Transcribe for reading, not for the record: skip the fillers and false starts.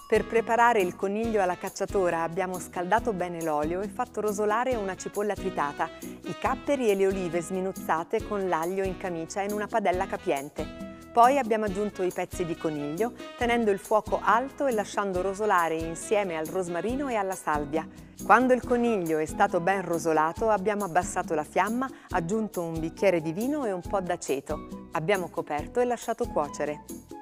Per preparare il coniglio alla cacciatora abbiamo scaldato bene l'olio e fatto rosolare una cipolla tritata, i capperi e le olive sminuzzate con l'aglio in camicia in una padella capiente. Poi abbiamo aggiunto i pezzi di coniglio, tenendo il fuoco alto e lasciando rosolare insieme al rosmarino e alla salvia. Quando il coniglio è stato ben rosolato abbiamo abbassato la fiamma, aggiunto un bicchiere di vino e un po' d'aceto. Abbiamo coperto e lasciato cuocere.